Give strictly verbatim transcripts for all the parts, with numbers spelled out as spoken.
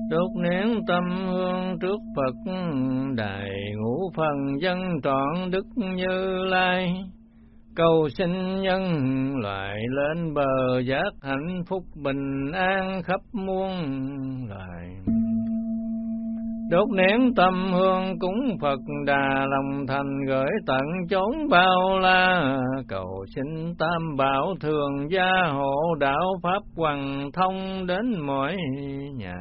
đốt nén tâm hương trước Phật đài, ngũ phần dân trọn đức Như Lai, cầu xin nhân loại lên bờ giác hạnh phúc bình an khắp muôn loài. Đốt nén tâm hương cúng Phật Đà, lòng thành gửi tận chốn bao la, cầu xin Tam Bảo thường gia hộ, đạo pháp hoằng thông đến mỗi nhà.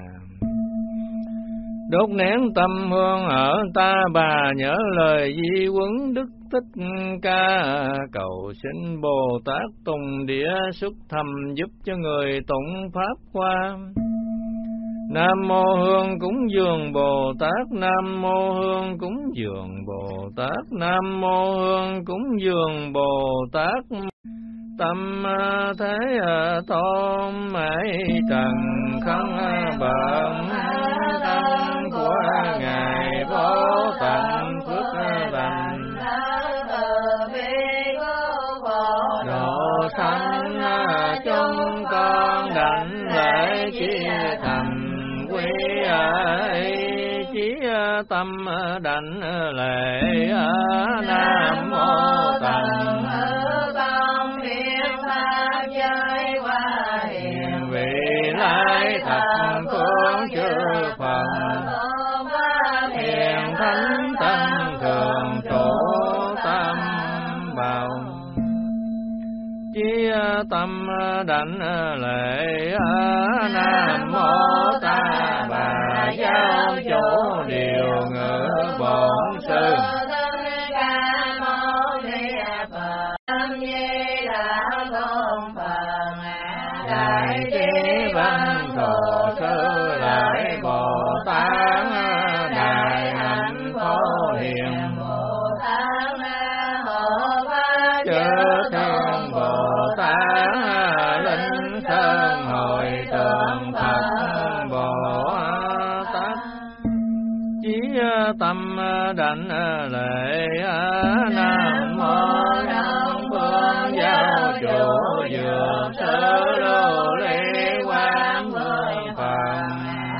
Đốt nén tâm hương ở Ta Bà, nhớ lời di huấn Đức Thích Ca, cầu xin Bồ Tát Tùng Địa xuất thầm giúp cho người tụng pháp qua. Nam mô Hương cúng dường Bồ Tát, Nam mô Hương cúng dường Bồ Tát, Nam mô Hương cúng dường Bồ Tát. Tâm thế tôn ấy trần không bận, tâm của Ngài vô tận phước lành, độ sanh chúng con đảnh lễ chia thành quý ấy, chí tâm đảnh lễ Nam mô Tần vị lai thập phương chư Phật, hiền thánh tăng thường trụ tam bảo, chí tâm đảnh lễ Nam mô Ta Bà giáo chủ điều ngự bổn sư. Đại trí văn thù sư lại Bồ Tát, đại hạnh phổ hiền Bồ Tát, hộ pháp chư thiên Bồ Tát, linh sơn hội tượng Phật Bồ Tát, chí tâm đảnh lễ Nam mô Đông Phương giáo chủ dược sư Lô Lê Quang Vương Phật,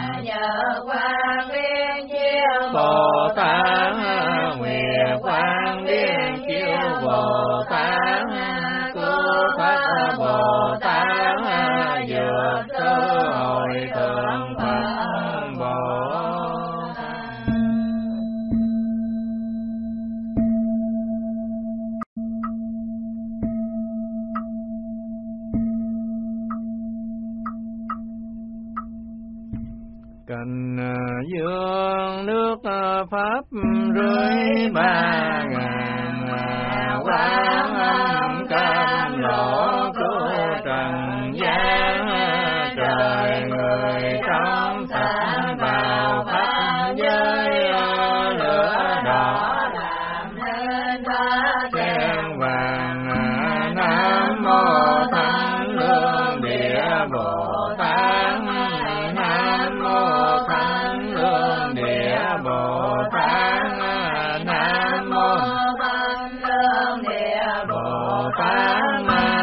Bồ Tát Nguyệt Quang Liên chiếu Bồ Tát, cứu thoát Bồ Tát dược sư hội thượng Phật Bồ Tát. Cành dương nước pháp rưới ba ngàn, quán âm cam lộ cứu trần gian, trời người trong sạch vào pháp giới, lửa đỏ làm nên sen vàng. Nam mô Thánh Lương Địa Bồ Tát, Nam mô Thánh Lương Địa Bồ Tát, Nam mô Thánh Lương Địa Bồ Tát. Ma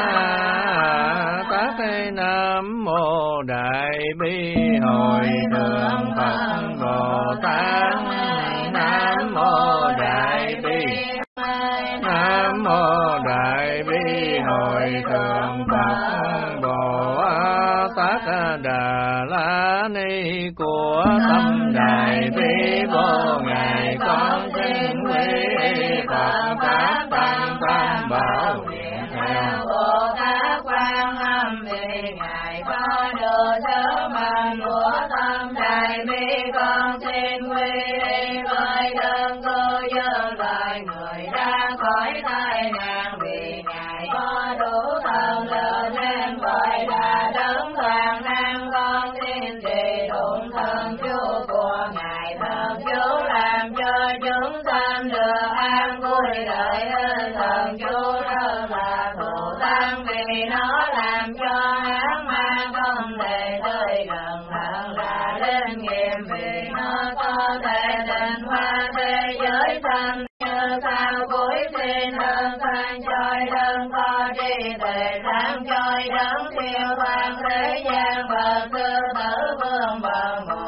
Tát Nam mô Đại Bi Hội Thượng Phật Bồ Tát, Nam mô Đại Bi, Nam mô Đại Bi Hội Thượng Phật Bồ Tát. Đà La Ni của tâm Đại Bi vô ngài con kính quý Phật Pháp Tăng Tam Bảo nguyện theo Bồ Tát Quan Âm, vì ngài có được sớ mệnh của tâm Đại Bi, con xin quy y với đơn cư dân loài người ra khỏi tai nạn, vì ngài có đủ thần lực nên gọi là đấng toàn năng. Con xin trì tụng thần chú của ngài, thần chú làm cho chúng sanh được an vui lợi ích. Thần chú rất là thù tăng, vì nó làm cho ác ma không thể tới gần, thật là linh nghiệm, vì nó có thể định hóa thế giới sanh như sao cuối xin đơn thanh choi đơn có đi tề sáng choi đấng siêu thoát thế gian Phật sư tử vương bần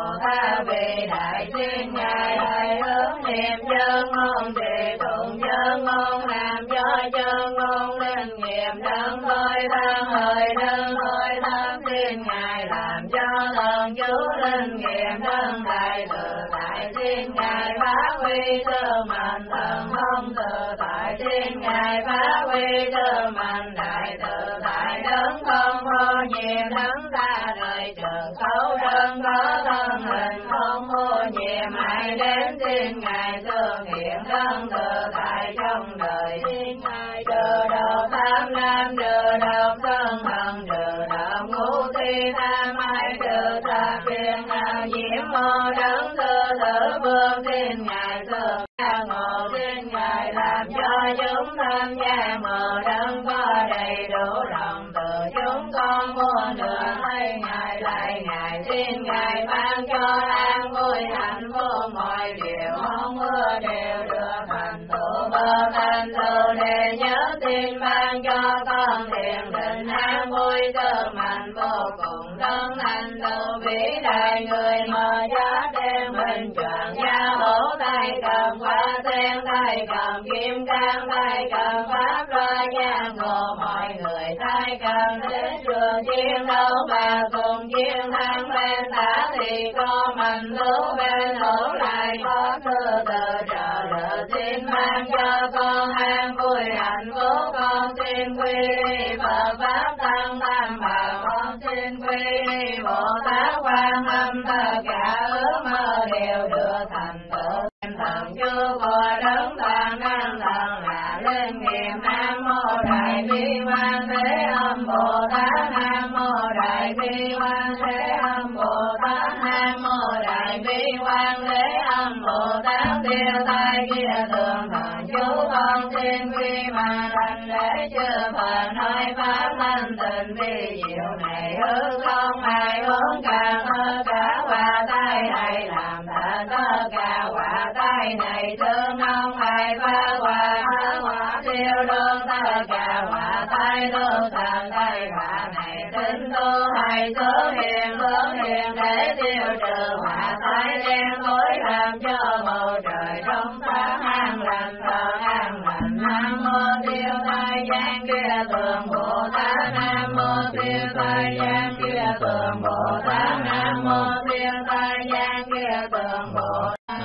nghiệp đấng thôi thân hơi đấng thôi thân xin ngài làm cho thần chú linh nghiệm đấng đại tự tại xin ngài phát huy tư mạnh thần không tự tại xin ngài phát huy tư mạnh đại tự tại đấng không vô nhiệm đấng ta đời trường xấu đấng có thân hình không vô nhiệm ai đến xin ngài thương hiện đấng tự tại trong đời xin ngài trừ đầu tham lam trừ đầu sân hận trừ đầu ngũ thi tham ai trừ tà phiền não nhiễm mơ đấng tư tử vương xin ngài thương ngộ xin ngài làm cho chúng tham gia mờ đấng có đầy đủ lòng từ chúng con muôn đường thấy ngài lại ngài xin ngài ban cho an vui hạnh phúc mọi điều mong ước đều được thành tựu bơ thành tựu để nhớ tin ban cho con thiền định an vui tư mạnh vô cùng đấng thành tựu vĩ đại người mờ giá đen bình chuẩn gia hữu tay cầm hoa sen tay cầm kim cang tay cầm pháp loa gia ngộ mọi người tay cầm đến trường chiến đấu và cùng chiến thắng bên tả thì có mạnh thú bên hữu lại có thư từ trợ đỡ xin mang cho con an vui hạnh phúc con xin quy y Phật pháp tăng tam bảo con xin quy y Bồ Tát Quan Âm tất cả ước mơ đều được thành tựu thần chúa của đấng toàn năng thần là linh nghiệm nam mô đại bi quan thế âm Bồ Tát nam mô đại bi quan thế âm Bồ Tát nam mô đại bi quan thế âm Bồ Tát tiêu tai kia tường thần chú con xin quy mà thành lễ chư Phật nói pháp thanh tịnh vi diệu này hư không ai uống càng hơn cả quả tai hay làm thật tất cả quả tai này thương ông ai phá quả phá quả tiêu đương tất cả quả tai đương thần tai quả này tính tu hay số hiền hướng hiền để tiêu trừ quả tai đen tối làm cho bầu trời trong sáng an lành thờ an lành nam mô tiêu tai gian kia tường Bồ Tát nam mô tiêu tai gian kia tường Bồ Tát nam mô tiêu tai gian kia tường Bồ Tát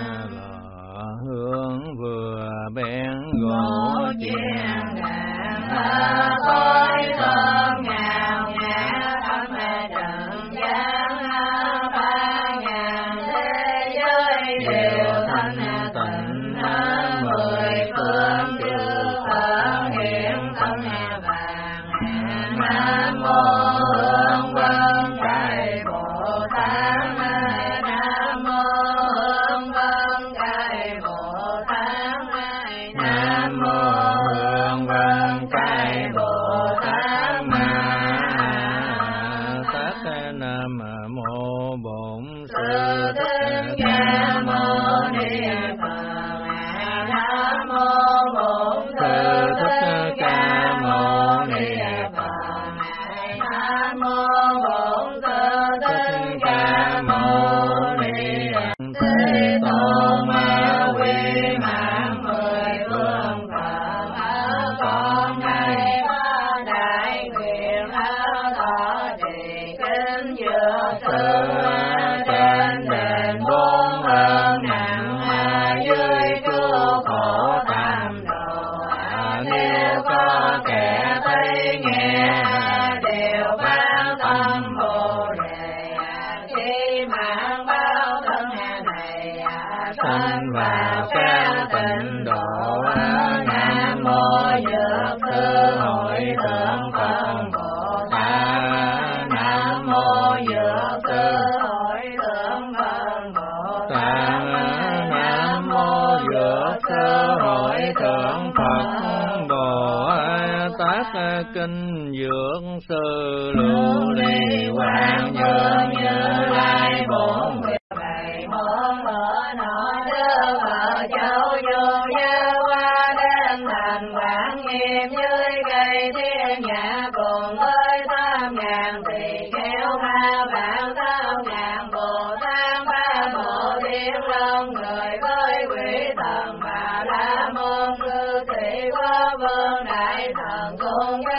hương vừa bén gỗ chiên ngàn khói thơm ngào ngạt thắm trần gian ba ngàn thế giới đều thanh tịnh hơn mười phương chư Phật hiện thân vàng nam mô hương vân cài Bồ Tát nam mô hương vân cài Bồ Tát nam mô hương vân cài Bồ Tát ma tát nam mô bổn sư thích ca mâu ni Phật nam mô bổn sư thích ca mâu ni Phật nam mô bổn sư thích ca mâu ni Phật thế tôn ma quy mạng mười phương Phật con nay ba đại nguyện thọ trì kinh dược sư trên đền bốn ơn nặng dưới cứu khổ tam đồ nếu có kẻ thấy nghe đều phát tâm bồ đề khi mạng báo thân này sanh vào các tịnh độ nam mô dược sư hội thượng Phật Bồ Tát nam mô dược sư hội thượng Phật Bồ Tát nam mô dược sư hội thượng Phật Bồ Tát kinh dược sư lưu ly quang nhường như lai bổn bảy môn mở nọ đưa vợ cháu vô gia qua đến thành quảng nghiêm dưới cây thiên nhà cùng với tam ngàn tỳ kheo ba vạn tám ngàn Bồ Tát ba bộ thiên long người với quỷ thần bà la môn cư sĩ có vương đại thần cùng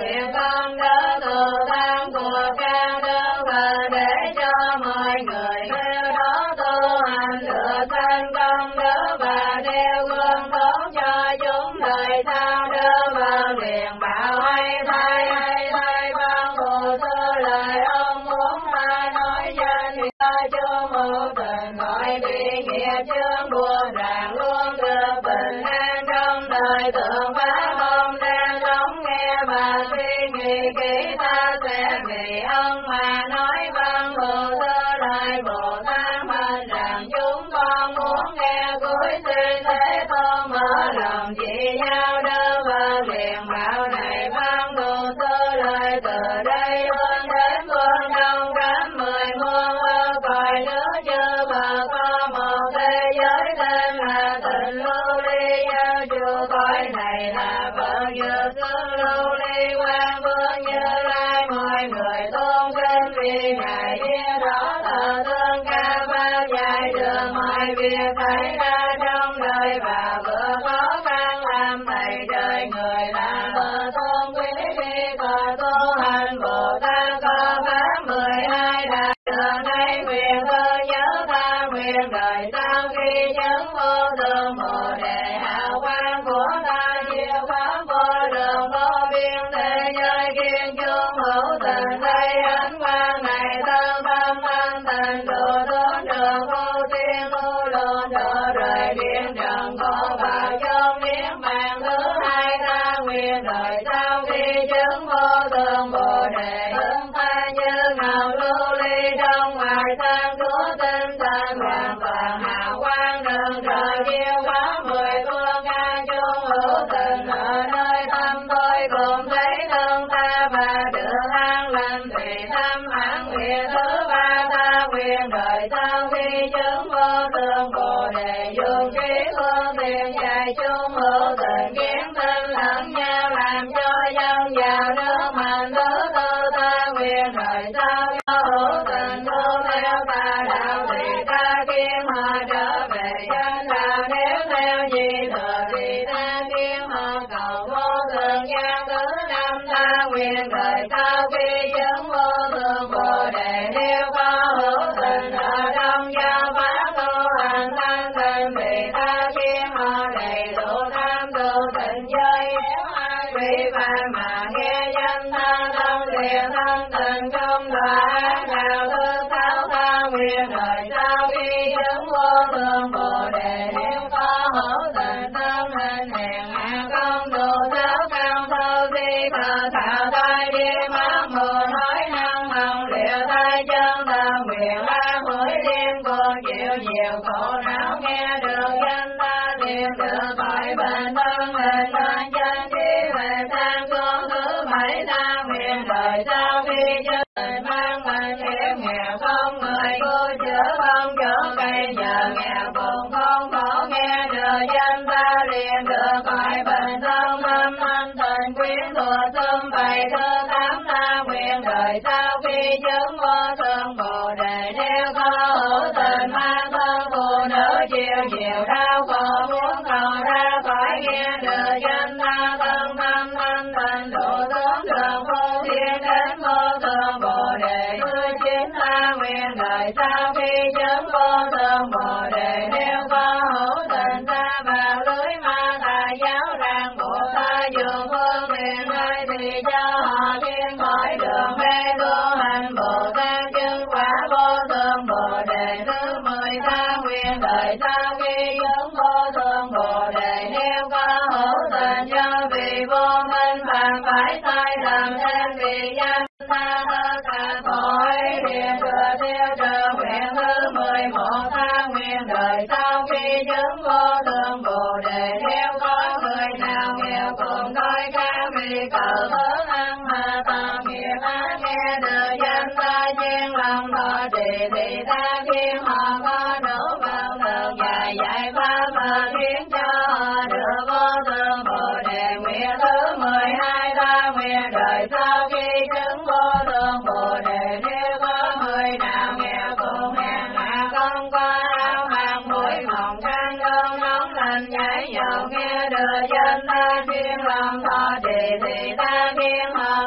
nguyện công đỡ từ tam của ca đơn và để cho mọi người theo đó tu hành được thành công đỡ và theo gương tốt cho chúng đời sau đỡ và liền bảo hay thay hay thay văn phù sư lời ông muốn ta nói danh cho chung hữu tình gọi bị nghiệp chướng buồn ràng luôn được bình an trong đời tượng pháp ông đang sống nghe và suy nghĩ kỹ ta sẽ vì ông mà nói văn phù sư lời Bồ Tát mệnh rằng chúng con muốn nghe cuối xin thế tôn mở lòng chỉ nhau đỡ và liền bảo này văn phù sư lời từ đây hướng đến phương đông cánh mười muôn ơ cõi nước chư bờ có một thế giới tên là Tịnh Lưu Ly giao chủ cõi này là vợ như xứ Lưu Ly quan vương Như Lai mọi người tôn kính vì ngài biết rõ thờ thương ca ba dài đường mọi việc xảy ra trong đời và vừa khó khăn làm thầy trời người là vợ tôn quý đi cờ tu hành Bồ Tát có pháp mười hai đại đường nay nguyện cơ nhớ ta nguyện đời sau khi chứng vô thường Bồ Đề hào quang của ta diệu pháp vô lượng vô biên thế giới kiên chung hữu tình đây ánh quang này tâm tâm thanh tịnh độ tướng đường vô tiên tu luôn độ rời điện trần khổ vào trong niết bàn thứ hai ta nguyện đời sau khi chứng vô thường Bồ Đề hướng ta như ngọc lưu ly trong ngoài sang chúa tinh thần hoàn toàn hào quang đường trời diệu pháp mười phương ca chung hữu tình ở nơi tâm tôi cùng thấy thương ta và được an lành tùy tâm hãng nguyện thứ ba ta nguyện đời sau khi chứng vô thường Bồ Đề dùng trí phương tiện dạy chung hữu tình kiến tinh lẫn nhau làm cho dân vào nước mạnh thứ tư ta nguyện đời sau cho hữu tình tu theo ta đạo thì ta kiến họ trở về chân đạo nếu theo gì thừa thì ta kiến họ cầu vô thường gian thứ năm ta nguyện đời sau khi chứng vô thường Bồ Đề nếu có hữu tình ở trong giáo pháp tu hành thanh tịnh vì ta kiến họ đầy đủ tham tu tịnh giới nếu ai bị phạm mà nghe danh ta tâm liền thanh tịnh không đọa ác đạo thứ sáu ta nguyện đời sau khi chứng vô thường Bồ Đề nếu có hữu tình tâm hình hèn hạ không đủ sáu căn thâu di thờ thảo tai đi mắt mù nói năng hồng liệu tai chân ta nguyện la mũi liên cuồng chịu nhiều khổ não nghe được danh ta liền được khỏi bệnh thân hình thân chân trí về sang xuống thứ bảy ta nguyện đời sau khi chứng mang bệnh hiểm nghèo không người cứu chữa không chỗ cây nhờ nghèo cùng không khổ nghe được danh ta liền được khỏi bệnh thân tâm thanh tịnh quyến thuộc xung bày thứ tám ta nguyện đời sau khi chứng vô thường Bồ Đề nếu có hữu tình mang thân phụ nữ chịu nhiều đau khổ muốn cầu ra khỏi nghe được danh ta thân tâm thanh tịnh độ tướng đường vô thiên đến vô thường Bồ Đề mười chín ta nguyện đời sau khi chứng vô thường Bồ Đề nếu có hữu tình ta vào lưới ma tà giáo ràng buộc ta dùng phương tiện nơi thì cho họ thiên khỏi đường mê tu hành Bồ Tát chứng quả vô thường Bồ Đề thứ mười ta nguyện đời sau khi chứng vô thường Bồ Đề nếu có hữu tình cho vì vô minh phạm phải sai lầm nên vì danh ta tất cả tội liền thừa theo trợ nguyện thứ mười một ta nguyện đời sau khi chứng vô thường Bồ Đề nếu có người nào nghèo cùng coi ca vì cầu hướng ăn mà tầm nghiệp á nghe được danh ta chuyên lòng thọ trì thì ta khiến họ có đủ vào thường dài dạy pháp mà khiến cho họ được vô thường Bồ Đề nguyện thứ mười hai ta nguyện đời sau khi chứng vô thường Bồ Đề nếu có người nào nghèo cùng hèn hạ không có áo mặc mũi mỏng khăn không nóng lạnh nhảy dầu nghe được danh ta chuyên lòng thọ trì thì ta khiến họ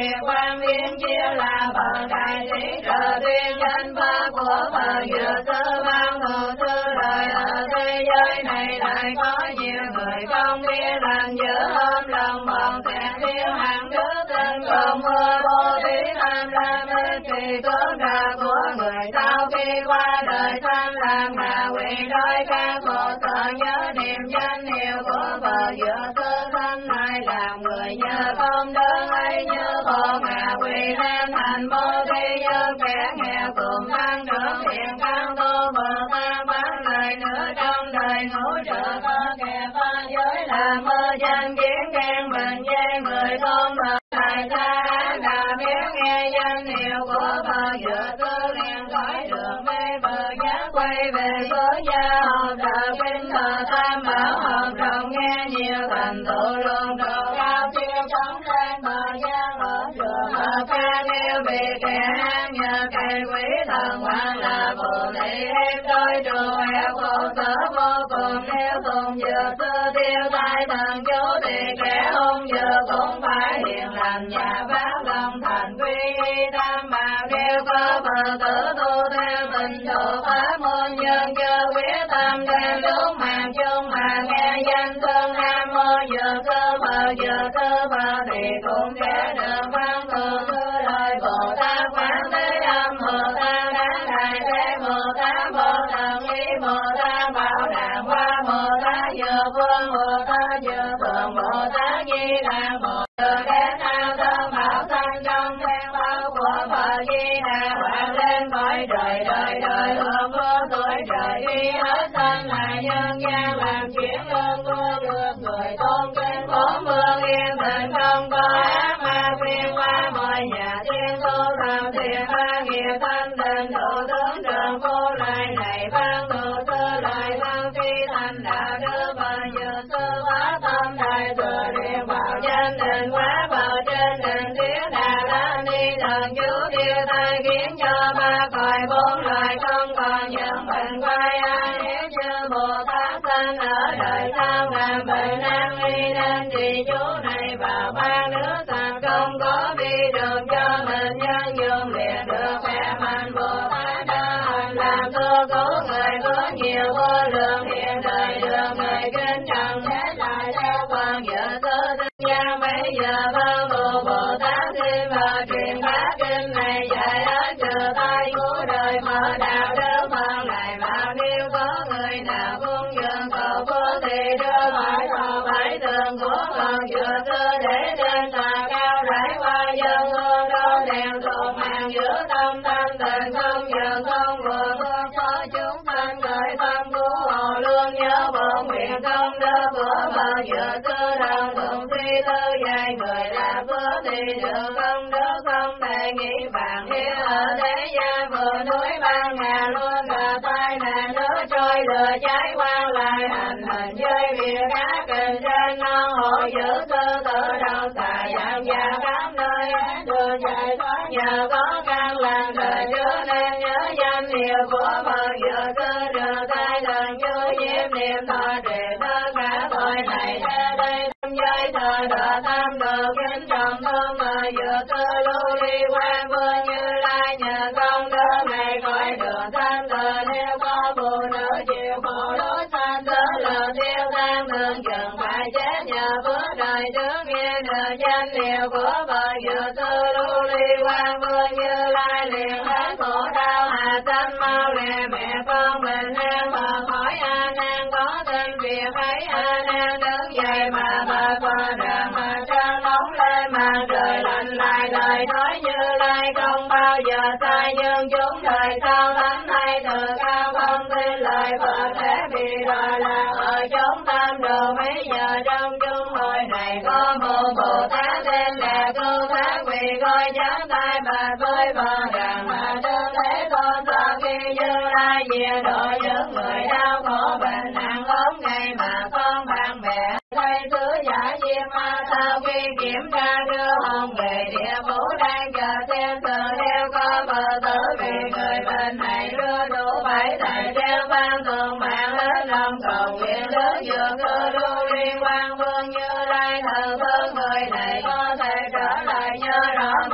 việc quan biến chia là bậc đại sĩ trợ tuyên danh pháp của Phật vừa sư ban thù sư đời ở thế giới này lại có nhiều người không biết lành giữ ôm lòng bọn sẽ thiếu hàng đức tin cùng mưa vô thí tham lam thì cướp đoạt của người sau khi qua đời sanh làm ngạ quỷ đói ca khổ sợ nhớ niệm danh hiệu của Phật vừa sư thân này làm người nhờ công đức ấy như khổ ngạ quỷ nên thành bố thí dân kẻ nghèo cùng tăng trưởng thiện căn tu Bồ Tát bán lời nữa trong đời ngũ trợ có kẻ phá giới làm mơ danh kiến khen mình chê người tôn Phật thầy ta đã biết nghe danh hiệu của Phật vừa sư liền khỏi đường mê bờ giác quay về với gia học đạo kinh Bồ Tam bảo học rộng nghe nhiều thành tựu luôn độ cao siêu sống lên bờ giác ở trường hợp ca nêu bị kẻ ham nhờ cây quý thần hoàng là phù thị em đôi trù heo khổ sở vô cùng nếu cùng vừa sư tiêu tai thần chú thì kẻ hung vừa cũng phải hiền lành và phát lòng thành quy y tam bảo nếu có Phật tử tu theo tình độ pháp môn nhân chớ quyết tâm đem lúc mạng chung mà nghe danh thương nam mô vừa sư Phật vừa sư Phật thì cũng sẽ được văn thù sư đời Bồ Tát quán thế âm Bồ Tát đáng đại thế Bồ Tát Bồ Tát ý Bồ Tát bảo đàng hoa Bồ Tát vừa vương Bồ Tát vừa thượng Bồ Tát di đà Bồ Tát đến ao thơm bảo thanh trong theo bao của Phật di đà hoàng lên cõi đời đời đời hưởng vô tuổi trời đi hết thân là nhân gian làm chuyện lương vua được người tôn kính bốn phương yên tình không có ác ma phiên qua mọi nhà thiên tu thầm thiện ba nghiệp thanh tịnh thủ tướng trường vô lại này ban tu sư lại thân phi thành đạo đức và giờ sư hóa tâm đại thừa điện bảo danh định quá bảo trên định thiết đà la ni thần chú tiêu tai kiến cho ba cõi bốn loài không còn những bệnh quay ai nếu như Bồ Tát sanh ở đời sau làm bệnh nan y nên trì chú này vào ba nước thành không có bi đường cho mình nhân dùng liền được khỏe mạnh Bồ Tát đã hành làm cơ cứu người có nhiều vô lượng hiện đời được người kính trọng thế lại theo quan vợ sư tinh gian bây giờ bao bồ Bồ Tát xin vào truyền bá kinh này dạy hết trừ tai của đời mở đạo đức Phật lại vào nếu có người nào cung dường cầu phước thì đưa hỏi thọ bảy tường của Phật vừa sư để trên tòa cao rải qua dân hương đốt đèn thuộc mạng giữa tâm thanh tịnh không dường không buồn thương phó chúng sanh khởi tâm cứu hộ luôn nhớ bổn nguyện công đức của Phật vừa sư đồng thuận suy tư dạy người làm phước thì được công đức không thể nghĩ bằng hiếu ở thế gian vừa núi ban ngàn luôn cả tai nạn nước trôi lửa cháy quang lại hành hình với việc cá kình trên non hộ giữ sư tử đầu xà dạng và khắp nơi đường chạy thoát nhờ có căn lành đời trước nên nhớ danh hiệu của Phật vừa sư được tai lần chú diêm niệm thọ trì tất cả tội này ra đây tâm giới thờ đỡ tam đồ kính trọng thương mời vừa sư lưu ly quan vương Như Lai nhờ công đức này cõi đường thanh thờ nếu có phụ nữ chịu khổ lối sanh sớ lờ tiêu tan thường chừng phải chết nhờ phước đời trước nghe được danh hiệu của Phật vừa sư lưu ly quan vương Như Lai liền hết khổ đau hà sanh mau lẹ mẹ con mình an Phật hỏi A Nan có tin việc ấy A Nan đứng dậy mà Phật qua đàn mà trăng nóng lên màn trời lạnh lại đời nói Như Lai không bao giờ sai nhưng chúng đời sau thánh hay từ cao không tin lời Phật thế vì đòi là ở chúng tam đồ mấy giờ trong chúng hồi này có một Bồ Tát tên là cứu thoát vì coi chán tai bà với Phật rằng mà trương thế con sợ khi Như Lai về độ những người đau khổ bệnh nặng ốm ngày mà con bạn bè thấy sứ giả diêm ma sau khi kiểm tra đưa hồn về địa phủ đang chờ xem sự đeo có Phật tử vì người bệnh này đưa đủ bảy thầy đeo ban thường mạng hết lòng cầu nguyện đức dược cư lưu liên quan vương Như Lai thờ thương người này có thể trở lại nhớ rõ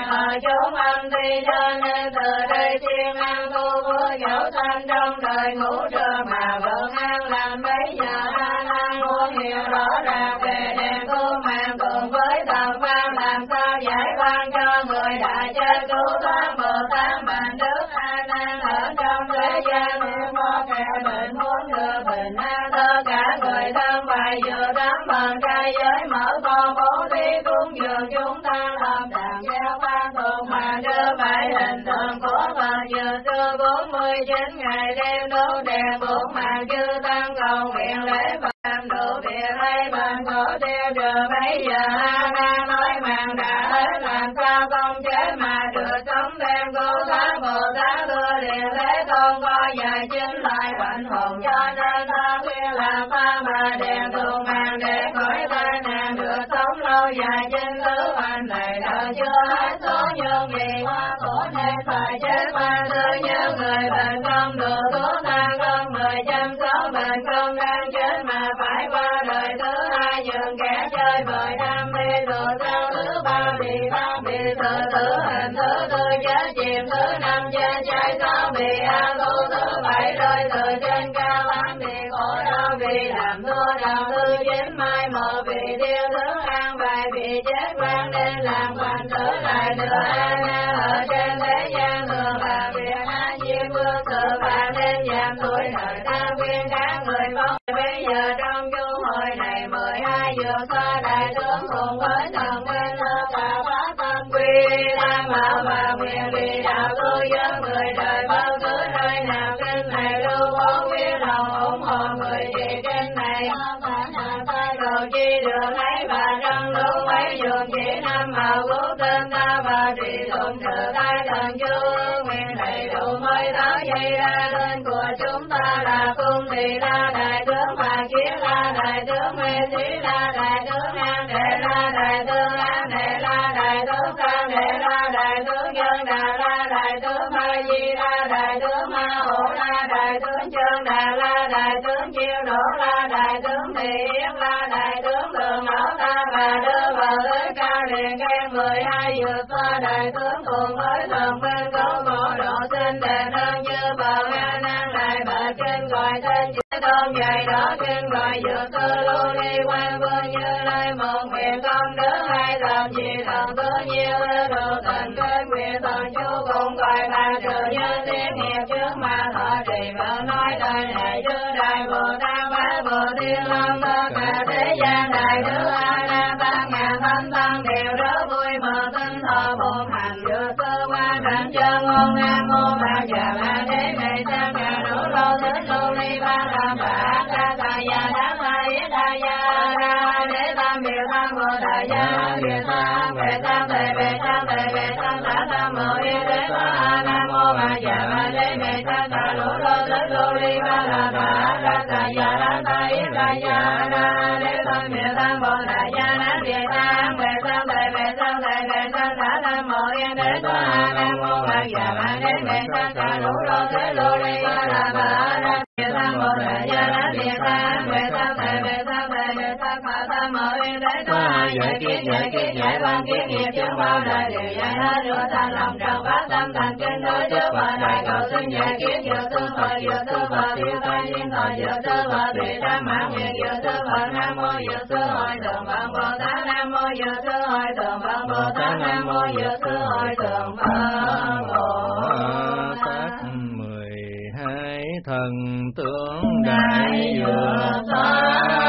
ở chúng âm thi cho nên từ đây thiên an tu vô dẫu sanh trong đời ngũ trưa mà vượng an làm bấy giờ a nan muốn hiểu rõ ràng về đèn tu mạng cùng với thần văn làm sao giải quan cho người đã chết cứu thoát Bồ Tát mạnh đức a nan ở trong thế gian nếu có kẻ bệnh muốn được bình an tất cả người thân phải dự đám mừng trai giới mở con bố thí cúng dường chúng ta làm đàn gieo ban thuộc mà đưa phải hình tượng của Phật dự xưa bốn mươi chín ngày đêm đốt đèn buộc màn chư tăng cầu nguyện lễ làm đủ việc lấy bệnh khổ tiêu trừ bây giờ a nan nói màn đã hết làm sao không chết mà được sống thêm cứu thoát Bồ Tát thưa liền thế tôn có dài chính lại bệnh hồn cho nên ta khuyên làm ta mà đèn tu màn để khỏi tai nạn được sống lâu dài chính tứ hành này đời chưa hết số nhưng vì quá khổ nên phải chết mà thứ như người bệnh không được thuốc thang không người chăm sóc bệnh không đang chết mà phải qua đời thứ hai dừng kẻ chơi bời đam mê rồi sao thứ ba bị ba bị sự tử hình thứ tư chết chìm thứ năm chết cháy sáu bị an tu thứ bảy rơi từ trên cao tám bị khổ đau vì làm thua đầu thứ chín mai một vì tiêu thứ an bài vì chết quan nên làm quan trở lại nữa a nan ở trên thế gian thường làm việc a diêm vương sự và nên giảm tuổi đời ta khuyên các người mong bây giờ trong chu hội này mười hai dược xoa đại tướng cùng với thần bên tất cả phát tâm quy tham bảo và nguyện vì đạo tu dân người đời bất cứ nơi nào kinh này lưu bố quý lòng ủng hộ người trì kinh này phản hạ ta cầu chi được lấy và trong lúc mấy dùng chỉ năm màu quốc tên ta và trì tụng sự tai thần chú nguyện đầy đủ mới tháo dây ra lên của chúng ta là cung tỳ la đại tướng và kiến la đại tướng mê sĩ la đại tướng an đệ la đại tướng an đệ la đại tướng ca đệ la đại tướng nhân đà la đại tướng ma di la đại tướng ma hổ la đại tướng chân đà la đại tướng chiêu đổ la đại tướng thị yết la đại tướng đường ảo ta và đưa vào tới ca liền khen mười hai dược xoa đại tướng cùng với thần bên có bộ độ sinh đẹp hơn như bờ a nan lại bờ kinh gọi tên chữ tôn dày đó kinh gọi dược sư lưu ly quan vương như nơi một nguyện công đức hai thần vì thần tứ nhiêu đồ tình kết nguyện thần chú cùng gọi bà trừ như tiết nghiệp trước mà thọ trì vợ nói đời này chư đại Bồ Tát bá Bồ Thiên Long tất cả thế gian đại đức a nan ba ngàn thánh tăng đều rất vui mừng tinh thọ bổn hành dược sư qua cảnh chân ngôn nam mô ma già ma đế này tam ngàn đủ lô thích lưu ly ba làm bà ca ta già đám ta yết đa gia ra đế tam biệt tam bồ đại gia biệt tam về tam về về tam về về tam ta tam mô yên đế ta nam mô ma già ma đế này tam ta đủ lô thích lưu ly ba làm bà ca ta già đám ta yết đa gia ra đế tam biệt tam bồ đại gia nam biệt tam về tam về về tam về về tam ta tam mô yên đế ta nam mô ma già ma đế này tam ta đủ lô thích lưu ly ba làm bà ca biệt tam bồ đại gia nam biệt tam về tam về về tam về về tam ta tam mô yên đế ta giải kiết giải kiết giải ban kiết nghiệp chứng bao đời đều giải hết rửa tan lòng trần phát tâm thành kinh đối trước và đại cầu xin giải kiết dược sư Phật dược sư Phật tiêu tai nhiên thọ dược sư Phật bị tam mãn nguyện dược sư Phật nam mô dược sư hội thượng Phật Bồ Tát nam mô dược sư hội thượng Phật Bồ Tát nam mô dược sư hội thượng Phật Bồ Tát mười hai thần tướng đại dược xá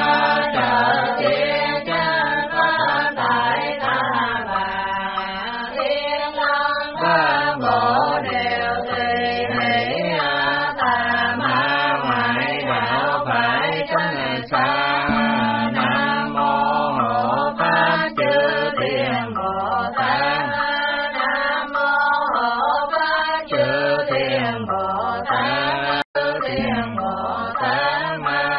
trợ thiên chân pháp tại ta bà thiên long ba bộ đều tùy hỷ tam ma ngoại đạo phải tránh xa nam mô hộ pháp chư thiên Bồ Tát nam mô hộ pháp chư thiên Bồ Tát chư thiên Bồ Tát ma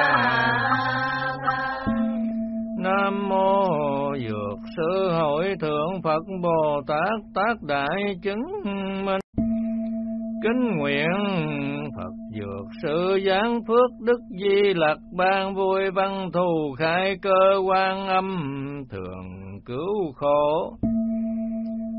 Nam mô Dược sư hội thượng Phật Bồ Tát tác đại chứng minh. Kính nguyện Phật Dược sư giáng phước đức di lặc ban vui văn thù khai cơ quan âm thường cứu khổ.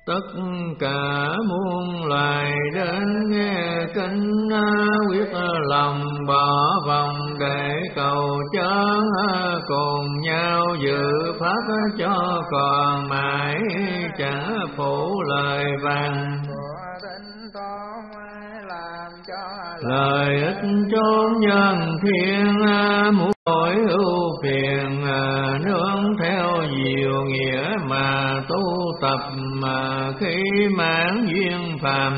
tất cả muôn loài đến nghe kinh quyết lòng bỏ vòng để cầu chớ cùng nhau dự pháp cho còn mãi chẳng phụ lời vàng lời ích chốn nhân thiên muốn đổi ưu phiền nương theo diệu nghĩa mà tu tập mà khi mãn duyên phàm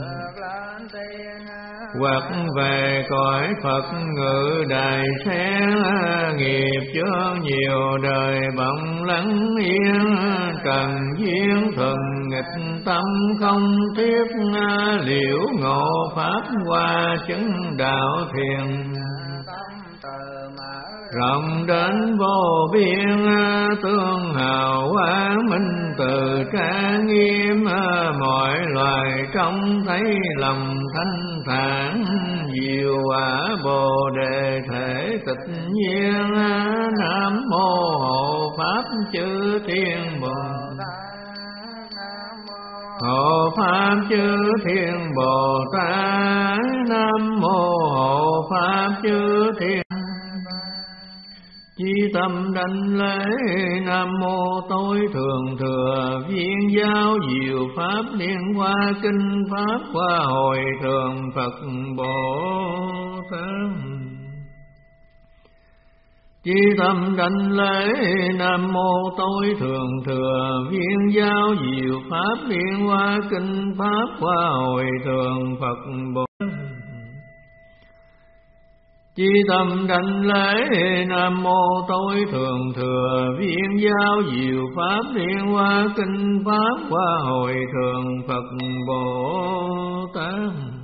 hoặc về cõi Phật ngự đài sen nghiệp chướng nhiều đời bỗng lắng yên trần duyên thuần nghịch tâm không tiếp liễu ngộ pháp qua chứng đạo thiền rộng đến vô biên tương hào quang minh từ trang nghiêm mọi loài trông thấy lòng thanh thản diệu quả bồ đề thể tịch nhiên nam mô hộ pháp chư thiên bồ hộ pháp chư thiên bồ tát nam mô hộ pháp chư thiên chí tâm đảnh lễ nam mô tối thượng thừa viên giáo diệu pháp liên hoa kinh pháp qua hồi thường Phật Bồ Tát. Chí tâm đảnh lễ nam mô tối thượng thừa viên giáo diệu pháp liên hoa kinh pháp qua hồi thường Phật Bồ Tát. Chí tâm đảnh lễ nam mô tối thượng thừa viên giáo diệu pháp liên hoa kinh pháp qua hồi thường Phật Bồ Tát.